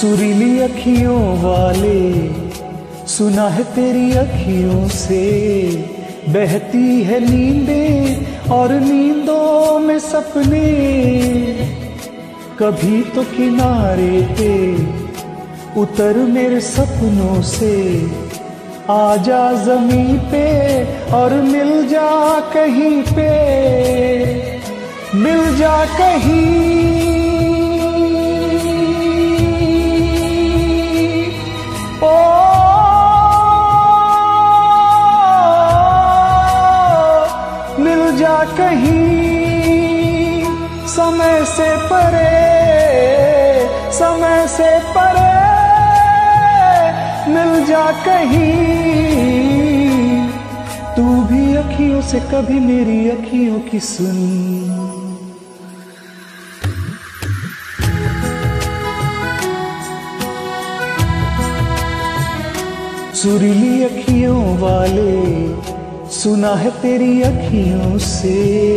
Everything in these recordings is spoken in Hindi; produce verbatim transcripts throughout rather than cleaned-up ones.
सुरीली अखियों वाले, सुना है तेरी अखियों से बहती है नींदें और नींदों में सपने। कभी तो किनारे पे उतर मेरे सपनों से, आजा ज़मीं पे और मिल जा कहीं पे, मिल जा कहीं। ओ मिल जा कहीं, समय से परे, समय से परे मिल जा कहीं। तू भी अखियों से कभी मेरी अखियों की सुन। सुरीली अखियों वाले, सुना है तेरी अखियों से।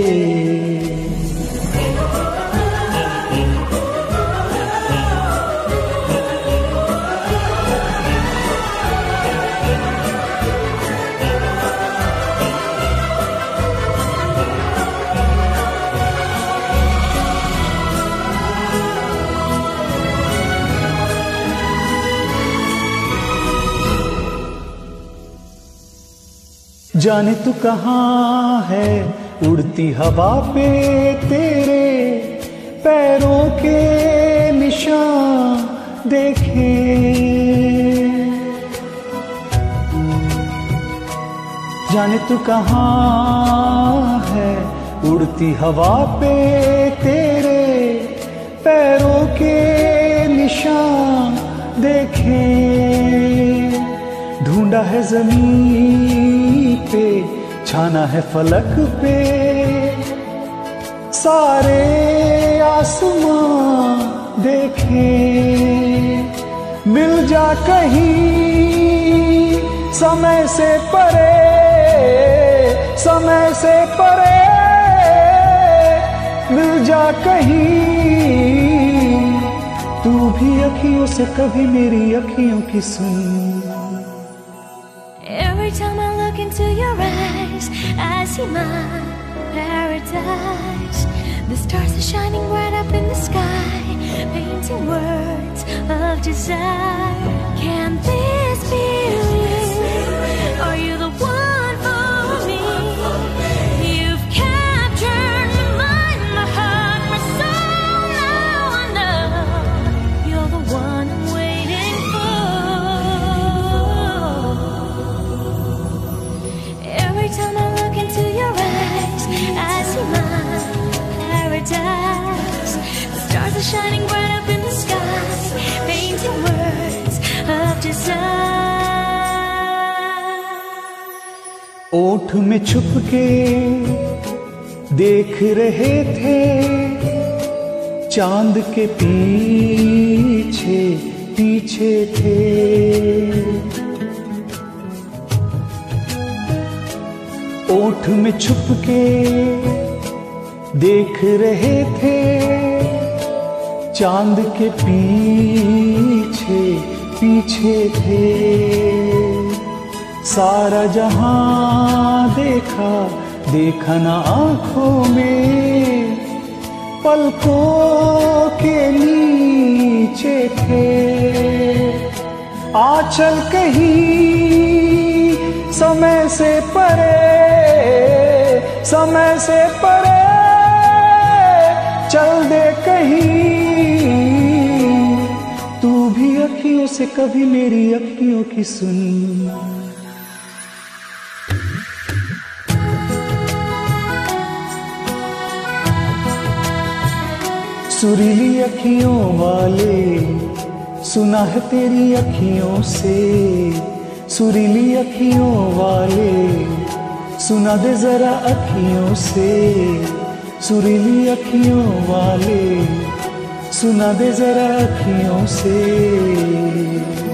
जाने तू कहाँ है, उड़ती हवा पे तेरे पैरों के निशान देखे। जाने तू कहाँ है, उड़ती हवा पे तेरे पैरों के निशान देखे। ढूंढा है ज़मीन पे, छाना है फलक पे, सारे आसमां देखे। मिल जा कहीं, समय से परे, समय से परे मिल जा कहीं। तू भी अखियों से कभी मेरी अखियों की सुन। Every time I look into your eyes, I see my paradise. The stars are shining bright up in the sky, painting words of desire. Can this be real? Are you the one for me? You've captured my mind, my heart, my soul. Now I know you're the one I'm waiting for. Every time I look into your eyes, I see my paradise. The stars are shining bright up in the sky, painting words of desire. ओठ में छुप के देख रहे थे, चांद के पीछे पीछे थे। ओठ में छुप के देख रहे थे, चांद के पीछे पीछे थे। सारा जहां देखा, देखा ना आंखों में, पलकों के नीचे थे। आंचल कहीं, समय से परे, समय से परे चल दे कहीं। तू भी अखियों से कभी मेरी अखियों की सुन। सुरीली अखियों वाले, सुना है तेरी अखियों से। सुरीली अखियों वाले, सुना दे जरा अखियों से। सुरीली अखियों वाले, सुना दे जरा अखियों से।